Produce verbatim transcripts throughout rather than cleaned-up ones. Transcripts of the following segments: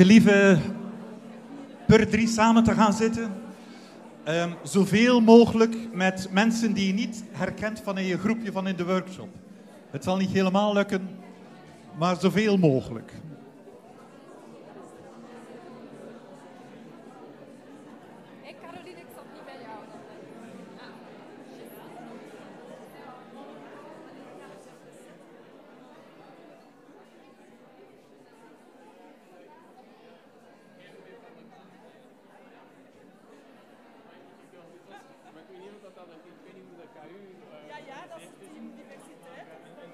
gelieve per drie samen te gaan zitten. Um, zoveel mogelijk met mensen die je niet herkent van in je groepje van in de workshop. Het zal niet helemaal lukken, maar zoveel mogelijk. Hey Caroline, ik zat niet bij jou. Ja, ja, dat is team diversiteit.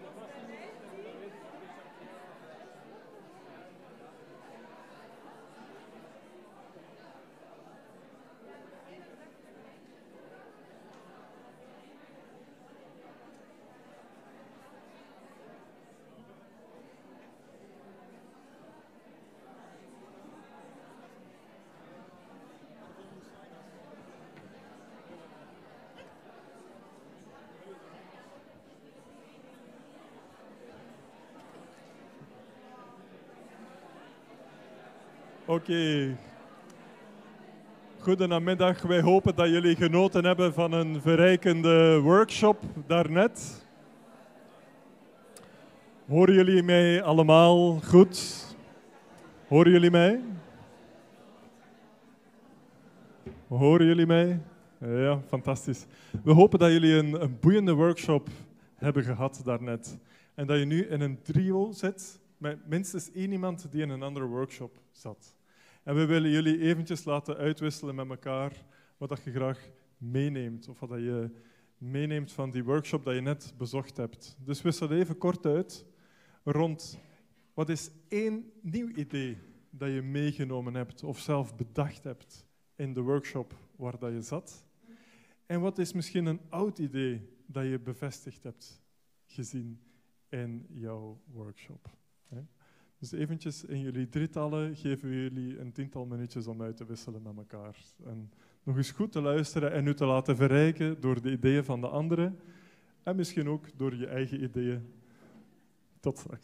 Oké. Okay. Goedenamiddag. Wij hopen dat jullie genoten hebben van een verrijkende workshop daarnet. Horen jullie mij allemaal goed? Horen jullie mij? Horen jullie mij? Ja, fantastisch. We hopen dat jullie een, een boeiende workshop hebben gehad daarnet. En dat je nu in een trio zit met minstens één iemand die in een andere workshop zat. En we willen jullie eventjes laten uitwisselen met elkaar wat dat je graag meeneemt. Of wat dat je meeneemt van die workshop dat je net bezocht hebt. Dus wissel even kort uit rond wat is één nieuw idee dat je meegenomen hebt of zelf bedacht hebt in de workshop waar dat je zat. En wat is misschien een oud idee dat je bevestigd hebt gezien in jouw workshop. Dus eventjes in jullie drietallen geven we jullie een tiental minuutjes om uit te wisselen met elkaar. En nog eens goed te luisteren en u te laten verrijken door de ideeën van de anderen. En misschien ook door je eigen ideeën. Tot straks.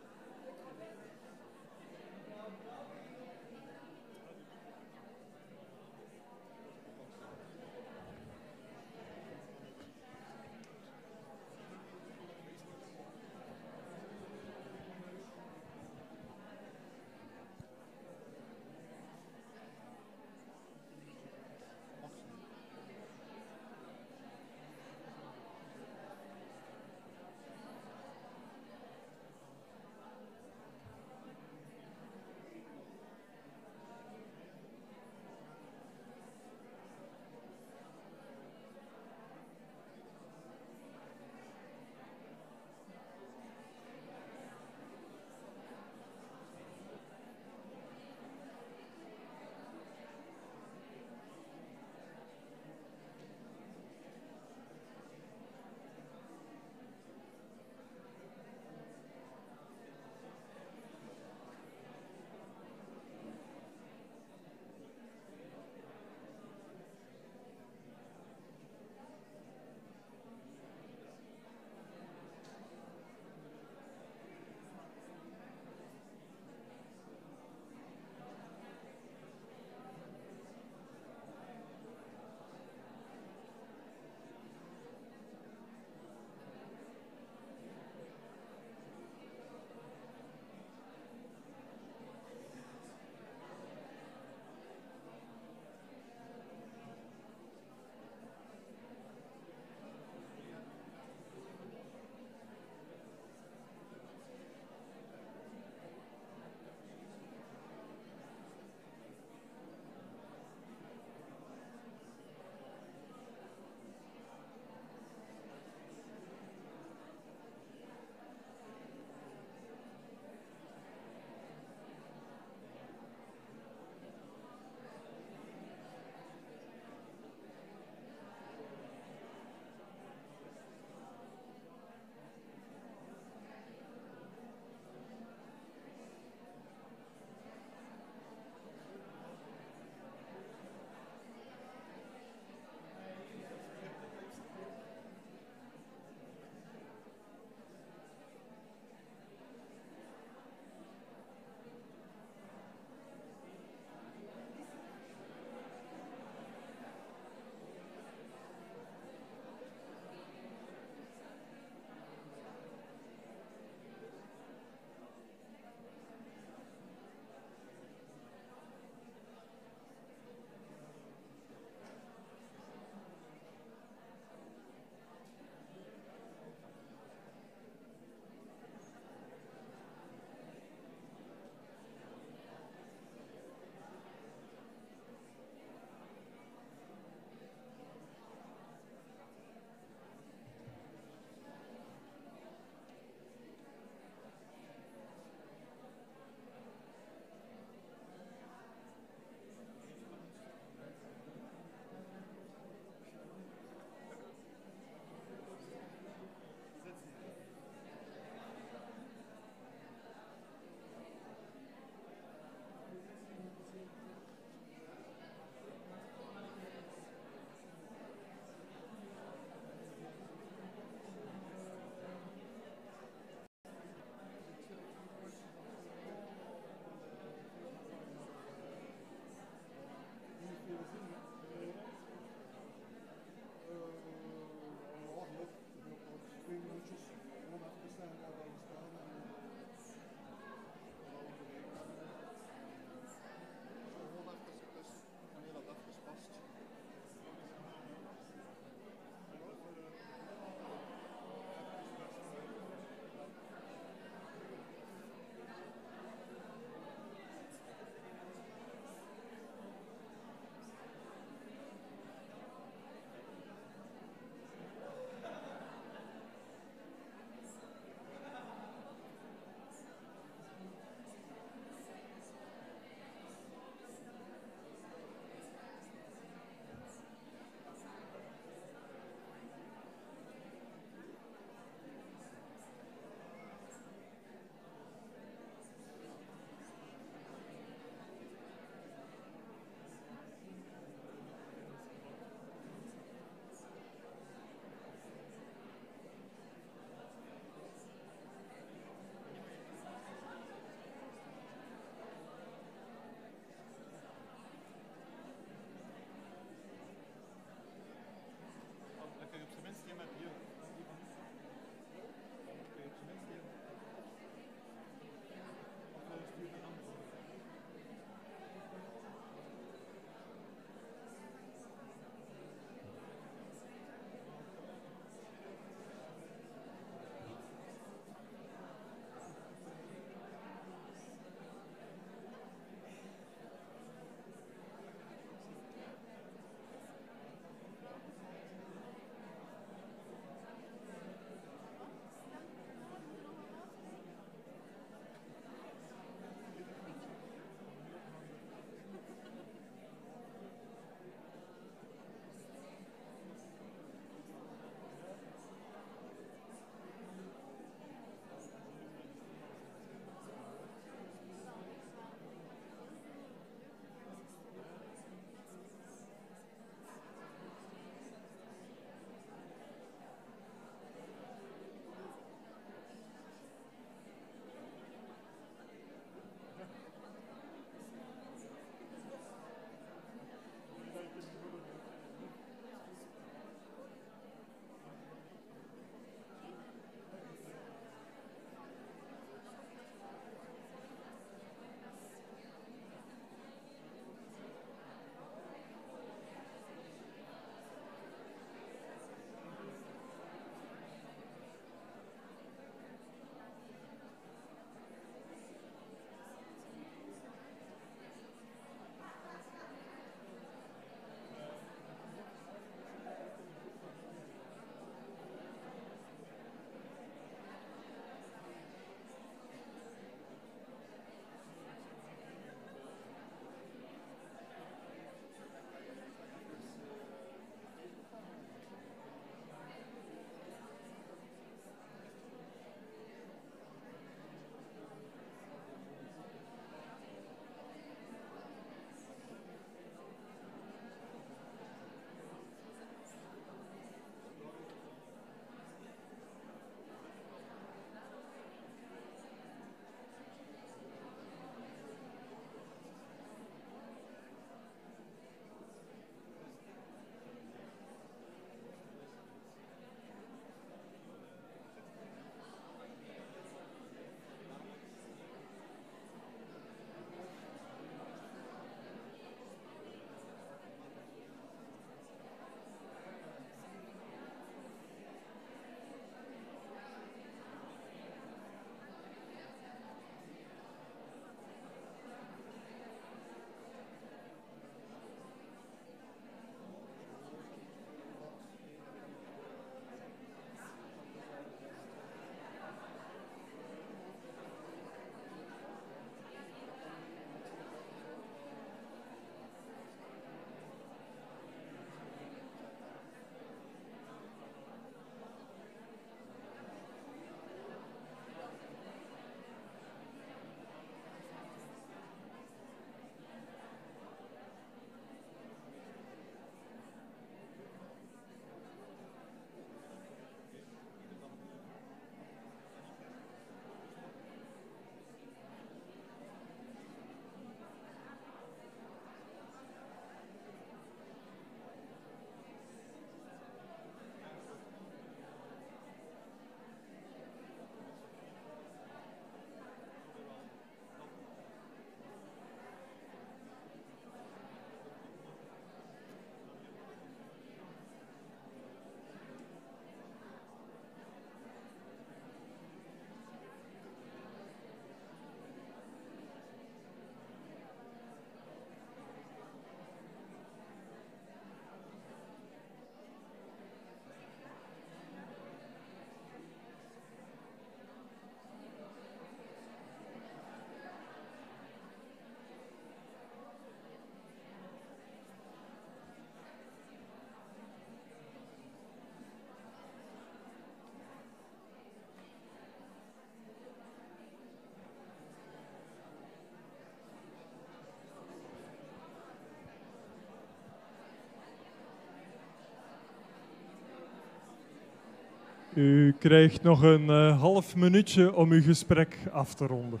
U krijgt nog een uh, half minuutje om uw gesprek af te ronden.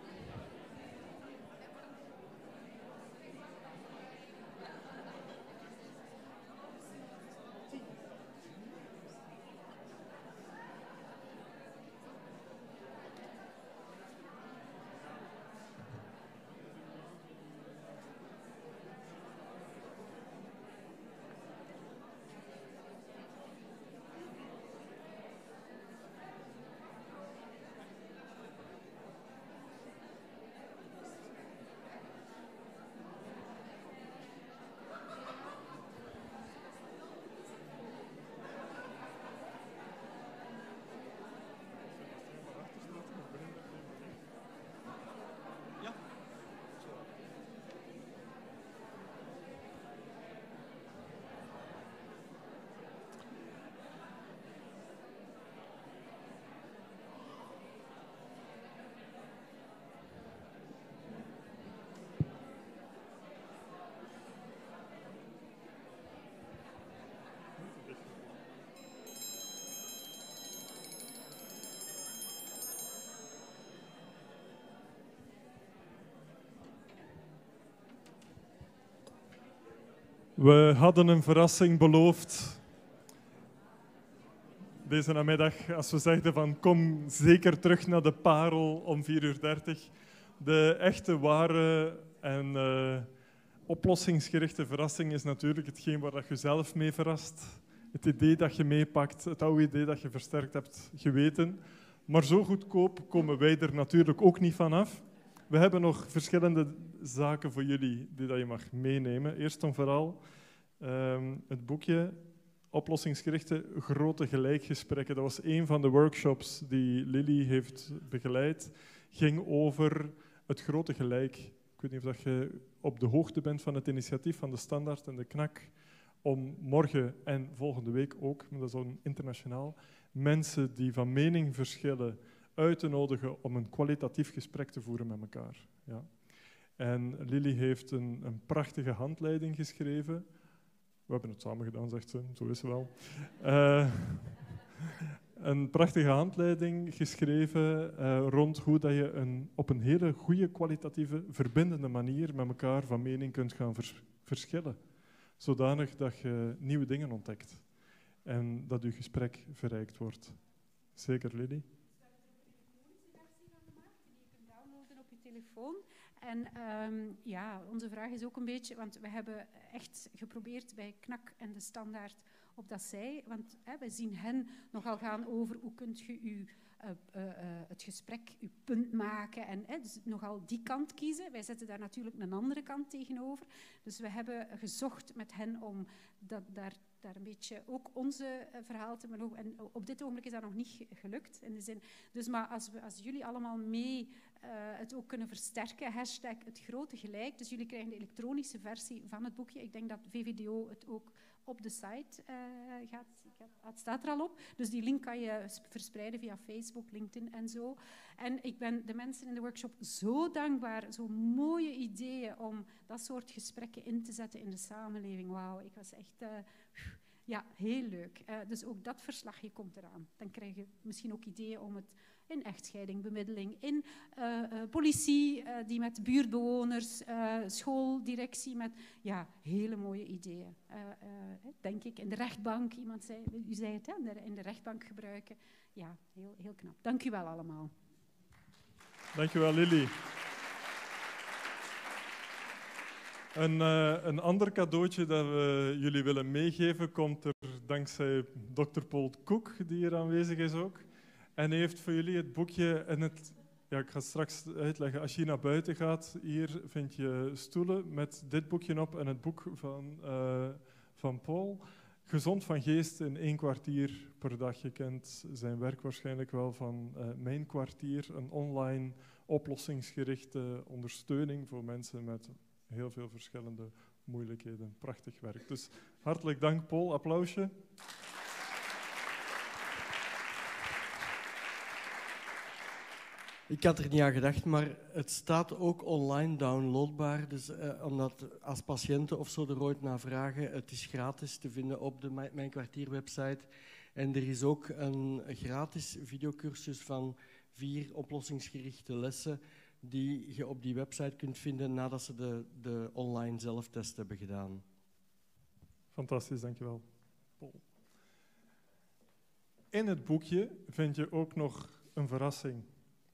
We hadden een verrassing beloofd deze namiddag, als we zeiden van kom zeker terug naar de Parel om vier uur dertig. De echte, ware en uh, oplossingsgerichte verrassing is natuurlijk hetgeen waar dat je zelf mee verrast. Het idee dat je meepakt, het oude idee dat je versterkt hebt geweten. Maar zo goedkoop komen wij er natuurlijk ook niet vanaf. We hebben nog verschillende zaken voor jullie die dat je mag meenemen. Eerst en vooral um, het boekje Oplossingsgerichte grote gelijkgesprekken. Dat was een van de workshops die Lily heeft begeleid. Ging over het grote gelijk. Ik weet niet of je op de hoogte bent van het initiatief van de Standaard en de Knak om morgen en volgende week ook, maar dat is dan internationaal, mensen die van mening verschillen uit te nodigen om een kwalitatief gesprek te voeren met elkaar. Ja. En Lily heeft een, een prachtige handleiding geschreven. We hebben het samen gedaan, zegt ze, zo is ze wel. Uh, een prachtige handleiding geschreven uh, rond hoe dat je een, op een hele goede, kwalitatieve, verbindende manier met elkaar van mening kunt gaan vers- verschillen. Zodanig dat je nieuwe dingen ontdekt en dat je gesprek verrijkt wordt. Zeker, Lily? Telefoon. En um, ja, onze vraag is ook een beetje, want we hebben echt geprobeerd bij Knak en de Standaard op dat zij, want hè, wij zien hen nogal gaan over hoe kunt je u, uh, uh, uh, het gesprek uw punt maken en hè, dus nogal die kant kiezen. Wij zetten daar natuurlijk een andere kant tegenover. Dus we hebben gezocht met hen om dat, daar, daar een beetje ook onze uh, verhaal te maken. En op dit ogenblik is dat nog niet gelukt. In de zin, dus maar als, we, als jullie allemaal mee Uh, het ook kunnen versterken, hashtag het grote gelijk. Dus jullie krijgen de elektronische versie van het boekje. Ik denk dat V V D O het ook op de site uh, gaat, het staat er al op. Dus die link kan je verspreiden via Facebook, LinkedIn en zo. En ik ben de mensen in de workshop zo dankbaar, zo mooie ideeën om dat soort gesprekken in te zetten in de samenleving. Wauw, ik was echt... Uh, ja, heel leuk. Uh, dus ook dat verslagje komt eraan. Dan krijg je misschien ook ideeën om het in echtscheiding, bemiddeling, in uh, uh, politie, uh, die met buurtbewoners, uh, schooldirectie, met ja, hele mooie ideeën. Uh, uh, denk ik, in de rechtbank, iemand zei, u zei het, hè, in de rechtbank gebruiken. Ja, heel, heel knap. Dank u wel allemaal. Dank je wel, Lily. Een, uh, een ander cadeautje dat we jullie willen meegeven komt er dankzij dokter Paul Koek, die hier aanwezig is ook. En hij heeft voor jullie het boekje en het... Ja, ik ga het straks uitleggen. Als je naar buiten gaat, hier vind je stoelen met dit boekje op en het boek van, uh, van Paul. Gezond van geest in één kwartier per dag. Je kent zijn werk waarschijnlijk wel van uh, Mijn Kwartier, een online oplossingsgerichte ondersteuning voor mensen met heel veel verschillende moeilijkheden. Prachtig werk. Dus hartelijk dank, Paul. Applausje. Ik had er niet aan gedacht, maar het staat ook online downloadbaar. Dus uh, omdat als patiënten of zo er ooit naar vragen, het is gratis te vinden op de Mijn Kwartier website. En er is ook een gratis videocursus van vier oplossingsgerichte lessen die je op die website kunt vinden nadat ze de, de online zelftest hebben gedaan. Fantastisch, dankjewel, Paul. In het boekje vind je ook nog een verrassing.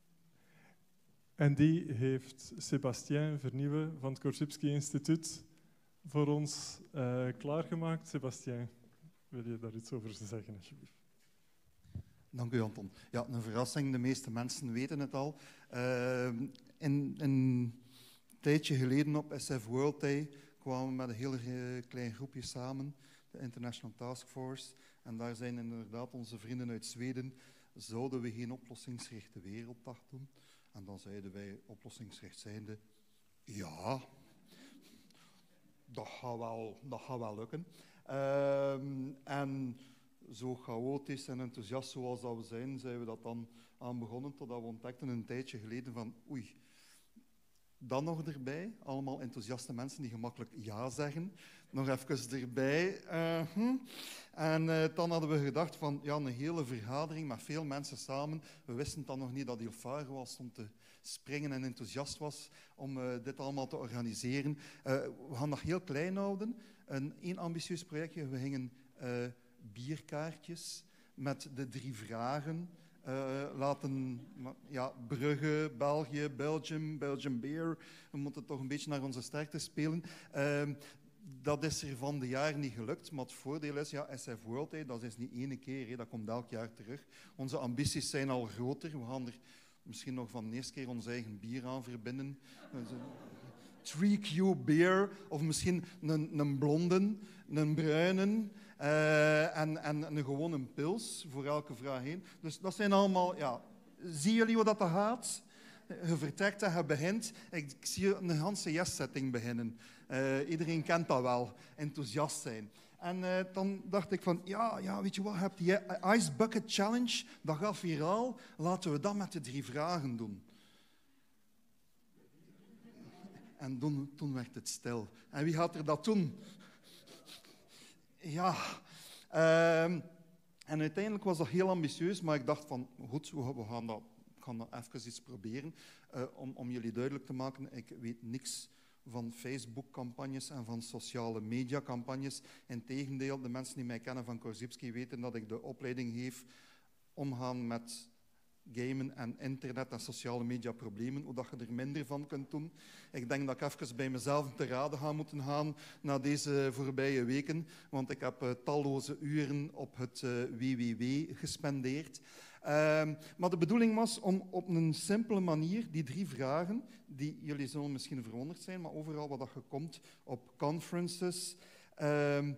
En die heeft Sébastien Vernieuwen van het Korzybski Instituut voor ons uh, klaargemaakt. Sébastien, wil je daar iets over zeggen, alsjeblieft? Dank u, Anton. Ja, een verrassing. De meeste mensen weten het al. Uh, in, in een tijdje geleden op S F World Day kwamen we met een heel uh, klein groepje samen, de International Task Force. En daar zijn inderdaad onze vrienden uit Zweden. Zouden we geen oplossingsgerichte werelddag doen? En dan zeiden wij, oplossingsgericht zijnde, ja, dat gaat wel, dat gaat wel lukken. Uh, en zo chaotisch en enthousiast zoals dat we zijn, zijn we dat dan aan begonnen, totdat we ontdekten een tijdje geleden van, oei, dan nog erbij, allemaal enthousiaste mensen die gemakkelijk ja zeggen, nog even erbij. Uh, hm. En uh, dan hadden we gedacht van, ja, een hele vergadering met veel mensen samen. We wisten dan nog niet dat Ilfaro al stond te springen en enthousiast was om uh, dit allemaal te organiseren. Uh, we gaan dat heel klein houden. Een één ambitieus projectje, we gingen uh, bierkaartjes met de drie vragen uh, laten, ja, Brugge, België, Belgium, Belgium Beer. We moeten toch een beetje naar onze sterkte spelen. Uh, dat is er van de jaar niet gelukt, maar het voordeel is, ja, S F World Day, dat is niet één keer, hè, dat komt elk jaar terug. Onze ambities zijn al groter, we gaan er misschien nog van de eerste keer ons eigen bier aan verbinden. three Q beer, of misschien een, een blonde, een bruine uh, en, en een gewone pils voor elke vraag heen. Dus dat zijn allemaal, ja, zien jullie hoe dat gaat? Je vertrekt en je begint. Ik, ik zie een hele yes-setting beginnen. Uh, iedereen kent dat wel, enthousiast zijn. En uh, dan dacht ik van, ja, ja, weet je wat, je hebt die Ice Bucket Challenge, dat gaat viraal, laten we dat met de drie vragen doen. En toen, toen werd het stil. En wie gaat er dat doen? Ja, uh, en uiteindelijk was dat heel ambitieus, maar ik dacht van, goed, we gaan dat, we gaan dat even iets proberen. Uh, om, om jullie duidelijk te maken, ik weet niks van Facebook-campagnes en van sociale media-campagnes. Integendeel, de mensen die mij kennen van Korzybski weten dat ik de opleiding geef omgaan met gamen en internet en sociale media problemen, hoe dat je er minder van kunt doen. Ik denk dat ik even bij mezelf te raden ga moeten gaan na deze voorbije weken, want ik heb uh, talloze uren op het uh, W W W gespendeerd. Uh, maar de bedoeling was om op een simpele manier die drie vragen, die jullie zullen misschien verwonderd zijn, maar overal wat dat je komt op conferences, uh,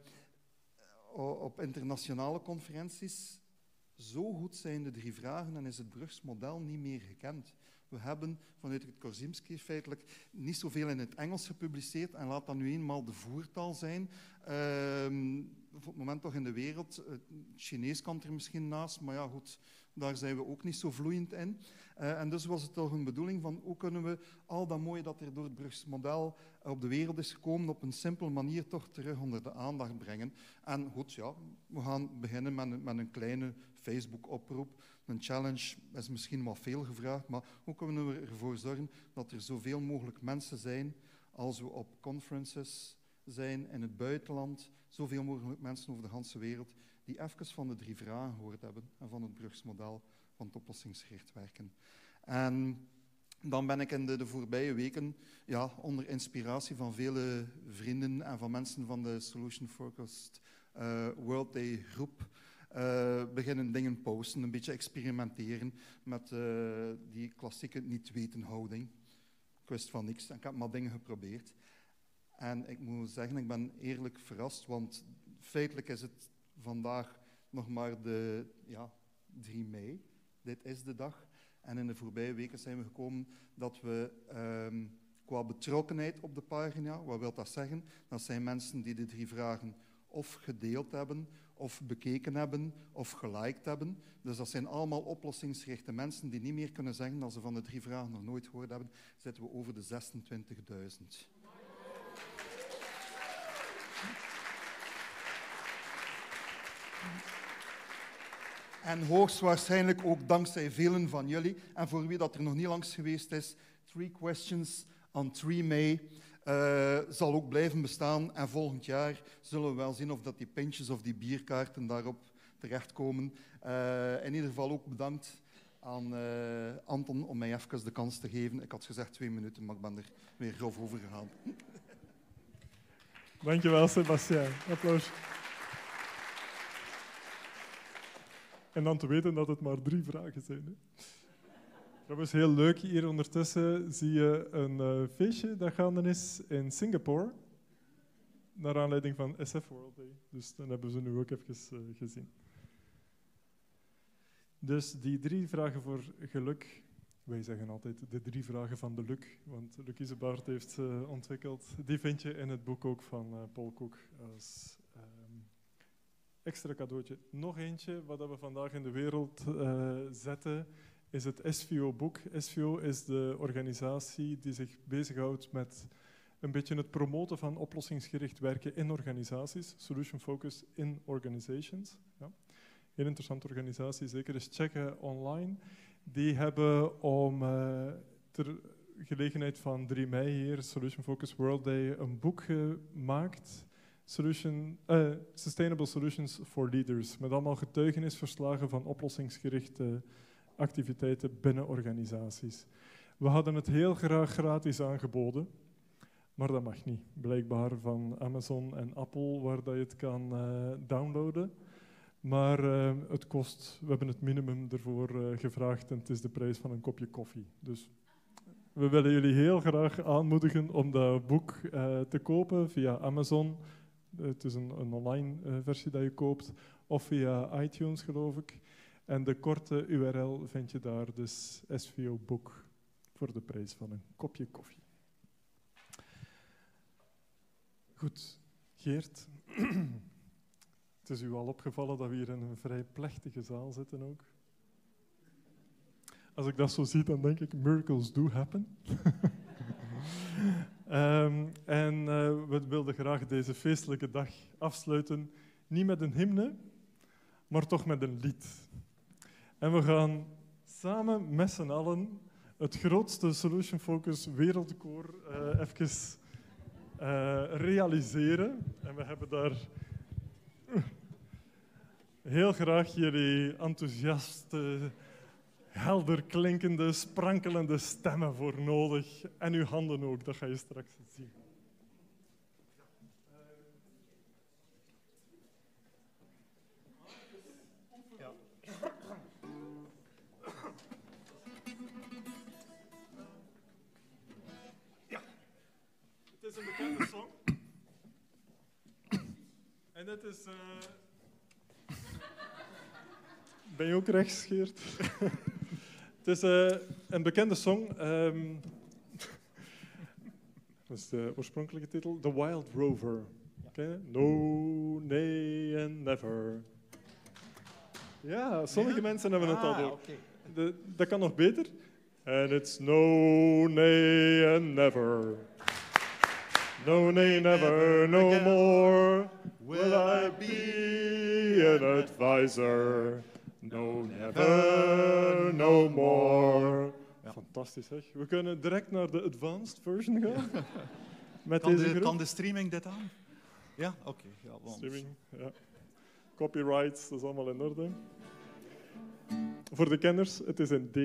op internationale conferenties, zo goed zijn de drie vragen en is het Brugs model niet meer gekend. We hebben vanuit het Korzybski feitelijk niet zoveel in het Engels gepubliceerd en laat dat nu eenmaal de voertaal zijn. Uh, op het moment toch in de wereld, het Chinees kan er misschien naast, maar ja goed, daar zijn we ook niet zo vloeiend in. Uh, en dus was het toch een bedoeling van hoe kunnen we al dat mooie dat er door het Brugs model op de wereld is gekomen op een simpele manier toch terug onder de aandacht brengen. En goed, ja, we gaan beginnen met een, met een kleine Facebook-oproep. Een challenge is misschien wat veel gevraagd, maar hoe kunnen we ervoor zorgen dat er zoveel mogelijk mensen zijn als we op conferences zijn in het buitenland, zoveel mogelijk mensen over de hele wereld die even van de drie vragen gehoord hebben en van het Brugs model van het oplossingsgericht werken. En dan ben ik in de, de voorbije weken ja, onder inspiratie van vele vrienden en van mensen van de Solution Focused uh, World Day groep uh, beginnen dingen posten, een beetje experimenteren met uh, die klassieke niet-weten-houding. Ik wist van niks en ik heb maar dingen geprobeerd. En ik moet zeggen, ik ben eerlijk verrast, want feitelijk is het vandaag nog maar de ja, drie mei. Dit is de dag. En in de voorbije weken zijn we gekomen dat we um, qua betrokkenheid op de pagina, wat wil dat zeggen? Dat zijn mensen die de drie vragen of gedeeld hebben, of bekeken hebben, of geliked hebben. Dus dat zijn allemaal oplossingsgerichte mensen die niet meer kunnen zeggen dat ze van de drie vragen nog nooit gehoord hebben. Zitten we over de zesentwintigduizend. En hoogstwaarschijnlijk ook dankzij velen van jullie. En voor wie dat er nog niet langs geweest is, Three Questions on drie mei uh, zal ook blijven bestaan. En volgend jaar zullen we wel zien of dat die pintjes of die bierkaarten daarop terechtkomen. Uh, in ieder geval ook bedankt aan uh, Anton om mij even de kans te geven. Ik had gezegd twee minuten, maar ik ben er weer grof over gegaan. Dankjewel, Sébastien. Applaus. En dan te weten dat het maar drie vragen zijn. Hè. Dat is heel leuk. Hier ondertussen zie je een uh, feestje dat gaande is in Singapore. Naar aanleiding van S F World Day. Dus dat hebben ze nu ook even uh, gezien. Dus die drie vragen voor geluk. Wij zeggen altijd de drie vragen van de Luc. Want Luc Isebaert heeft ze uh, ontwikkeld. Die vind je in het boek ook van uh, Paul Cook als um, extra cadeautje. Nog eentje wat we vandaag in de wereld uh, zetten, is het S V O-boek. S V O is de organisatie die zich bezighoudt met een beetje het promoten van oplossingsgericht werken in organisaties. Solution Focus in Organizations. Ja. Heel interessante organisatie, zeker eens checken online. Die hebben om uh, ter gelegenheid van drie mei hier, Solution Focus World Day, een boek gemaakt. Solution, uh, Sustainable Solutions for Leaders. Met allemaal getuigenisverslagen van oplossingsgerichte activiteiten binnen organisaties. We hadden het heel graag gratis aangeboden, maar dat mag niet. Blijkbaar van Amazon en Apple, waar dat je het kan uh, downloaden. Maar uh, het kost, we hebben het minimum ervoor uh, gevraagd en het is de prijs van een kopje koffie. Dus we willen jullie heel graag aanmoedigen om dat boek uh, te kopen via Amazon. Het is een, een online uh, versie dat je koopt, of via iTunes, geloof ik. En de korte U R L vind je daar, dus S V O-boek, voor de prijs van een kopje koffie. Goed, Geert. Het is u al opgevallen dat we hier in een vrij plechtige zaal zitten ook. Als ik dat zo zie, dan denk ik, miracles do happen. um, en uh, we wilden graag deze feestelijke dag afsluiten, niet met een hymne, maar toch met een lied. En we gaan samen met z'n allen het grootste Solution Focus wereldkoor uh, even uh, realiseren. En we hebben daar uh, heel graag jullie enthousiaste, helder klinkende, sprankelende stemmen voor nodig. En uw handen ook, dat ga je straks zien. Het is een bekende song. En dit is... Uh... Ben je ook rechts, Geert? Het is uh, een bekende song. Um... Dat is de oorspronkelijke titel. The Wild Rover. Okay? No, nee en never. Ja, sommige ja? mensen hebben het al door. Okay. De, dat kan nog beter. And it's no, nee and never. No, nay, never, no more will I be an advisor. No, never, no more. Ja. Fantastisch, zeg. We kunnen direct naar de advanced version gaan. Met kan, deze de, groep. kan de streaming dit aan? Ja, oké. Okay. Ja, want... Streaming, ja. Copyrights, dat is allemaal in orde. Voor de kenners, het is een D.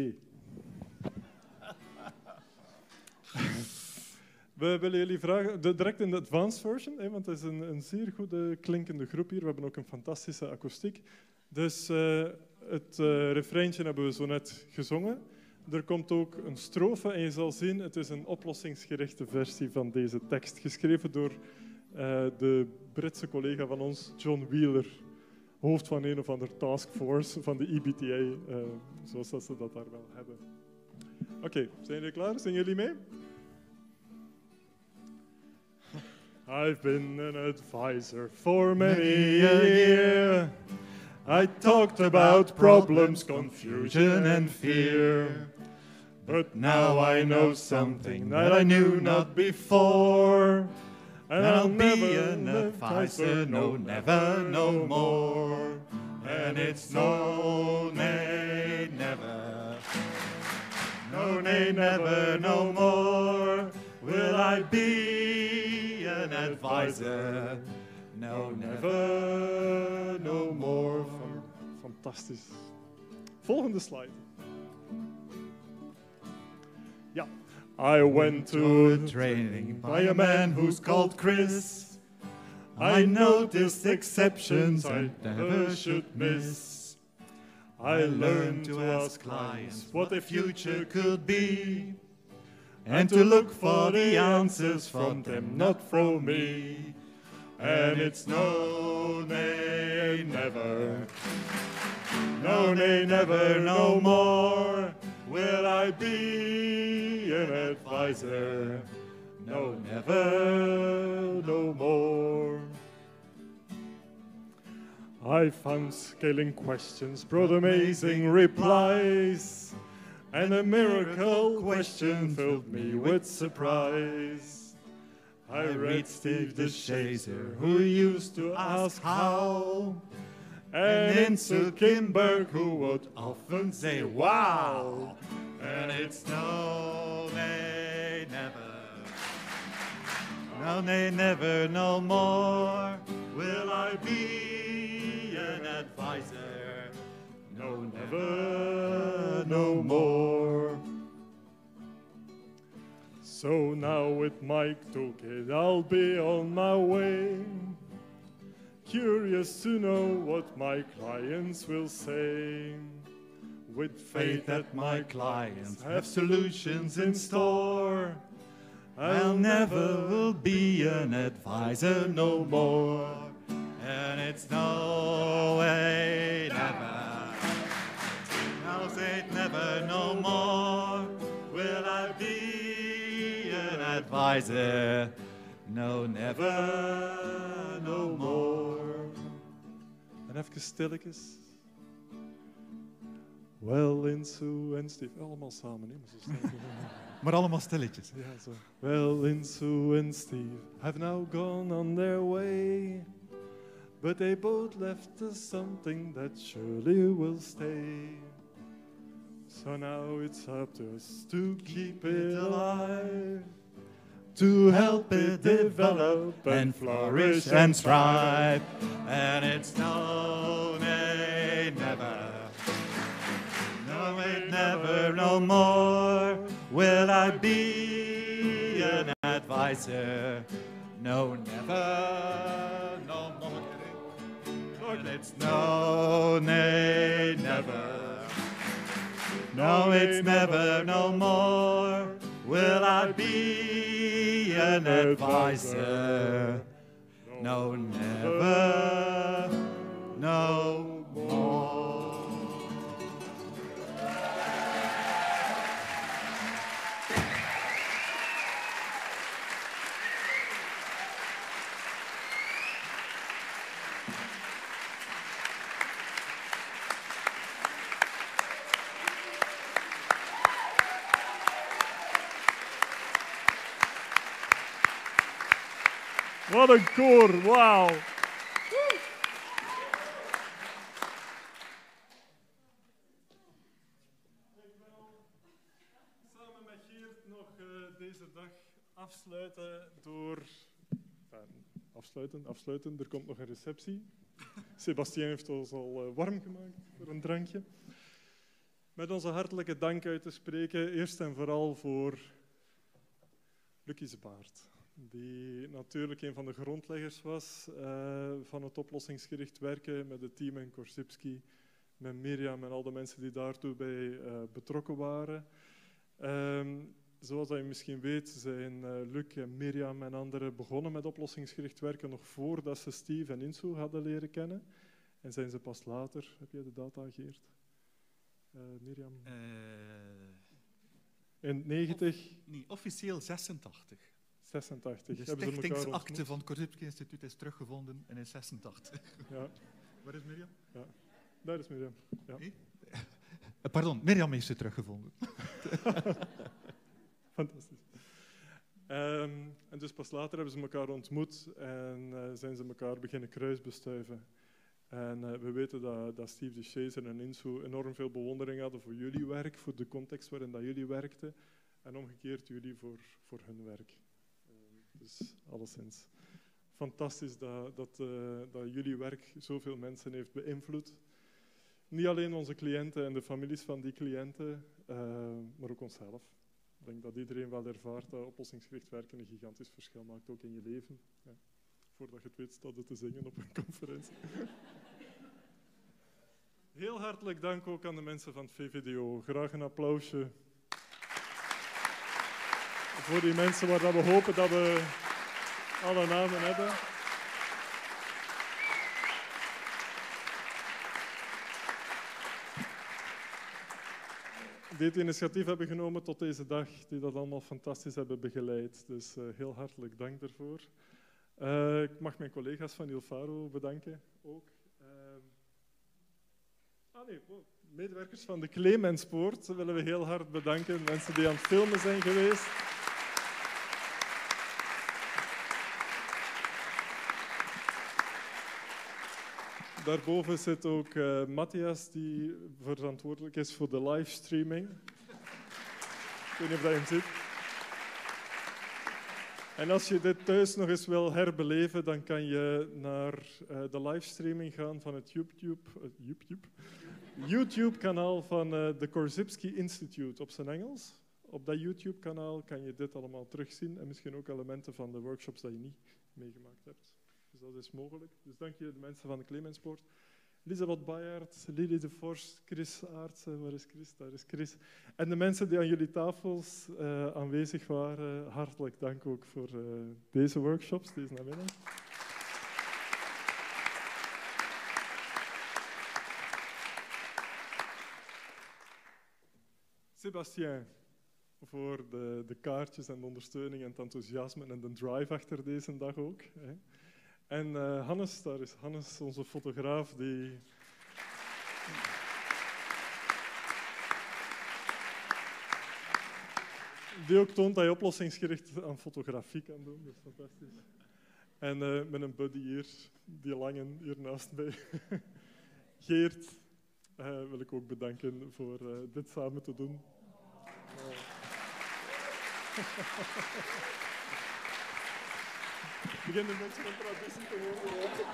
We willen jullie vragen, de, direct in de advanced version, hè, want het is een, een zeer goede klinkende groep hier. We hebben ook een fantastische akoestiek. Dus uh, het uh, refreintje hebben we zo net gezongen. Er komt ook een strofe en je zal zien, het is een oplossingsgerichte versie van deze tekst. Geschreven door uh, de Britse collega van ons, John Wheeler. Hoofd van een of ander taskforce van de E B T A, uh, zoals dat ze dat daar wel hebben. Oké, okay, zijn jullie klaar? Zijn jullie mee? I've been an advisor for many a year. I talked about problems, confusion and fear. But now I know something that I knew not before. And I'll be an advisor, no, never, no more. And it's no, nay, never. No, nay, never, no more. Will I be an advisor? No, never, no more. Fantastisch. Volgende slide. Ja. I went to a training by a man who's called Chris. I noticed exceptions I never should miss. I learned to ask clients what the future could be, and to look for the answers from them, not from me. And it's no, nay, never. No, nay, never, no more. Will I be an advisor? No, never, no more. I found scaling questions brought amazing replies, and a miracle question filled me with surprise. I read Steve the Chaser, who used to ask how, and Insel Kimberg, who would often say wow. And it's no, nay, never. No, nay, never, no more. Will I be an advisor? No, never, no more. So now with Mike Toolkit, I'll be on my way. Curious to know what my clients will say. With faith that my clients have solutions in store, I'll never will be an advisor no more. And it's no way, never. I'll say never no more. Will I be an advisor? No, never, no more. En even stilletjes. Well, Insoo en Steve. Allemaal samen, hè? Maar, zo snel. Maar allemaal stilletjes. Ja, zo. Well, Insoo and Steve have now gone on their way, but they both left us something that surely will stay. So now it's up to us to keep it alive, to help it develop and flourish and thrive. And it's no, nay, never. No, it never, no more. Will I be an advisor? No, never, no more. And it's no, nay, never. No, it's never, no more. Will I be an advisor? No, never, no more. Wat een koor, wauw. Ik wil samen met Geert nog uh, deze dag afsluiten door... Enfin, afsluiten, afsluiten, er komt nog een receptie. Sebastien heeft ons al uh, warm gemaakt voor een drankje. Met onze hartelijke dank uit te spreken, eerst en vooral voor Lucky Zebaert, die natuurlijk een van de grondleggers was uh, van het oplossingsgericht werken met het team in Korsipski, met Mirjam en al de mensen die daartoe bij uh, betrokken waren. Um, zoals je misschien weet zijn uh, Luc en Mirjam en anderen begonnen met oplossingsgericht werken nog voordat ze Steve en Insoo hadden leren kennen. En zijn ze pas later, heb je de data, Geert? Uh, Mirjam? Uh, in negentig? Of, nee, officieel zesentachtig. zesentachtig. De hebben ze elkaar stichtingsakte ontmoet. van het Korupski Instituut is teruggevonden in zesentachtig. Ja, Waar is Mirjam? daar is Mirjam. Ja. Eh, Pardon, Mirjam heeft ze teruggevonden. Fantastisch. Um, en dus pas later hebben ze elkaar ontmoet en uh, zijn ze elkaar beginnen kruisbestuiven. En uh, we weten dat, dat Steve DeShazer en Insoo enorm veel bewondering hadden voor jullie werk, voor de context waarin dat jullie werkten. En omgekeerd jullie voor, voor hun werk. Uh, dus alleszins. Fantastisch dat, dat, uh, dat jullie werk zoveel mensen heeft beïnvloed. Niet alleen onze cliënten en de families van die cliënten, uh, maar ook onszelf. Ik denk dat iedereen wel ervaart dat oplossingsgericht werken een gigantisch verschil maakt, ook in je leven. Ja. Voordat je het weet, staat het te zingen op een conferentie. Heel hartelijk dank ook aan de mensen van het V V D O. Graag een applausje voor die mensen waar we hopen dat we alle namen hebben. Die het initiatief hebben genomen tot deze dag, die dat allemaal fantastisch hebben begeleid. Dus uh, heel hartelijk dank daarvoor. Uh, ik mag mijn collega's van Ilfaro bedanken ook. Uh, ah nee, oh, medewerkers van de Clemenspoort willen we heel hard bedanken. Mensen die aan het filmen zijn geweest. Daarboven zit ook uh, Matthias, die verantwoordelijk is voor de livestreaming. Ik weet niet of dat je hem ziet. En als je dit thuis nog eens wil herbeleven, dan kan je naar uh, de livestreaming gaan van het YouTube, uh, YouTube, YouTube-kanaal van uh, de Korzybski Institute op zijn Engels. Op dat YouTube-kanaal kan je dit allemaal terugzien en misschien ook elementen van de workshops die je niet meegemaakt hebt. Dus dat is mogelijk. Dus dank je de mensen van de Clemenspoort. Elisabeth Bayaert, Lili de Vos, Chris Aartsen, waar is Chris? Daar is Chris. En de mensen die aan jullie tafels uh, aanwezig waren, hartelijk dank ook voor uh, deze workshops, deze namiddag. Sébastien, voor de, de kaartjes en de ondersteuning en het enthousiasme en de drive achter deze dag ook. Hè. En uh, Hannes, daar is Hannes, onze fotograaf, die... die ook toont dat je oplossingsgericht aan fotografie kan doen. Dat is fantastisch. En uh, met een buddy hier, die langen hier naast mij. Geert, uh, wil ik ook bedanken voor uh, dit samen te doen. Uh. Begin de mensen een traditie te worden.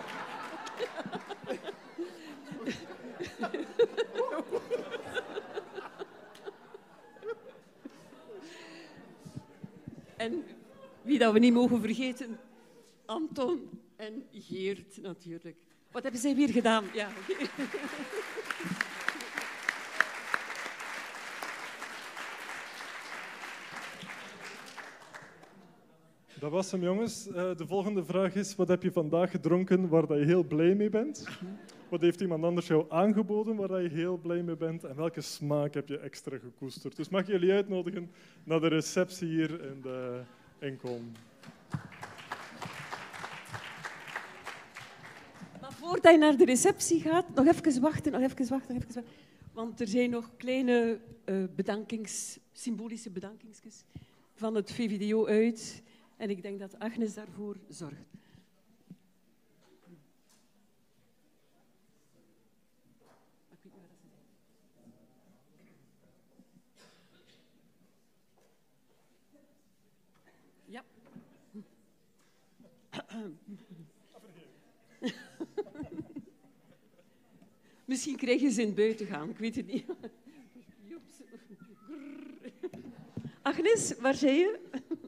En wie dat we niet mogen vergeten, Anton en Geert natuurlijk. Wat hebben zij weer gedaan? Ja, okay. Dat was hem, jongens. Uh, de volgende vraag is, wat heb je vandaag gedronken waar dat je heel blij mee bent? Wat heeft iemand anders jou aangeboden waar dat je heel blij mee bent? En welke smaak heb je extra gekoesterd? Dus mag ik jullie uitnodigen naar de receptie hier in de Inkom. Maar voordat je naar de receptie gaat, nog even wachten, nog even wachten, nog even wachten. Want er zijn nog kleine uh, bedankings, symbolische bedankingsjes van het V V D O uit. En ik denk dat Agnes daarvoor zorgt. Ja. Misschien krijg je ze in buiten gaan, ik weet het niet. Agnes, waar zijn je?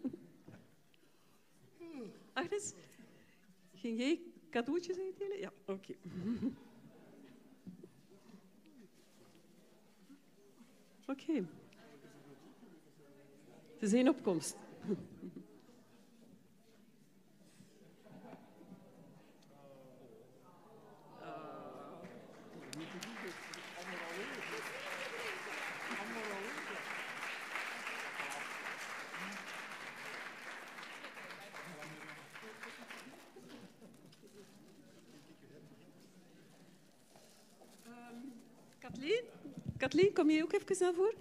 Agnes, ging jij cadeautjes uitdelen? Ja, oké. Okay. Oké. Okay. Ze zijn op komst. Kathleen? Kathleen, kom je ook even naar voren?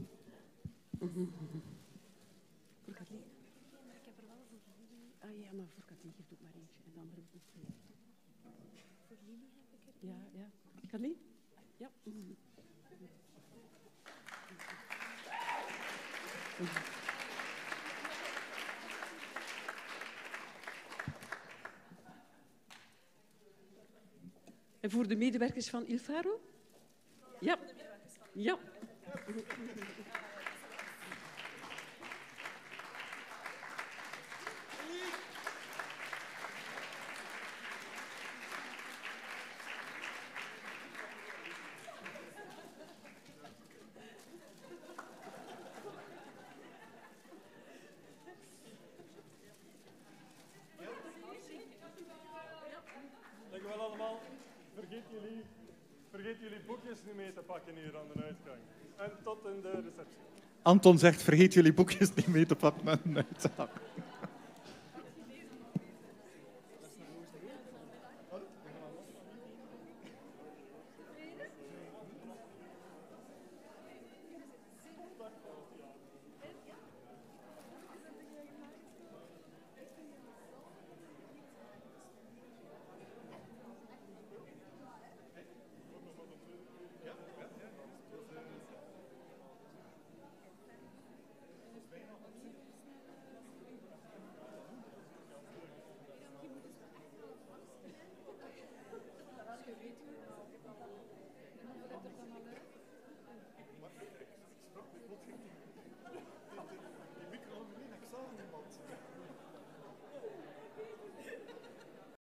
Voor Kathleen? Ik heb er wel voor Lili. Ah ja, maar voor Kathleen geeft ook maar eentje. En dan heb ik nog twee. Voor Lili heb ik er. Ja, ja. Kathleen? Ja. En voor de medewerkers van Il Faro? Ja. Ja. Dankjewel allemaal. Vergeet jullie, vergeet jullie boekjes niet mee te pakken hier aan de uitgang. En tot in de receptie. Anton zegt, vergeet jullie boekjes niet mee te pakken aan de uitgang.